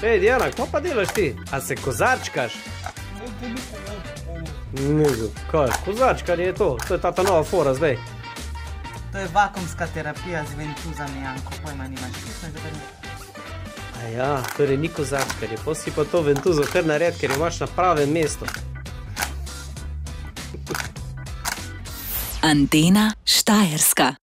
Ej, Diana, kaj pa delaš ti? A se kozarčkaš? Nizu, kaj, kozarčkar je to? To je ta nova fora zdaj. To je vakumska terapija z ventuzami, Janko, pojma nimaš, kaj smo že. A ja, torej ni kozarčkar je, potem si pa to ventuzo kar nared, ker imaš na pravem mestu. Antena Štajerska.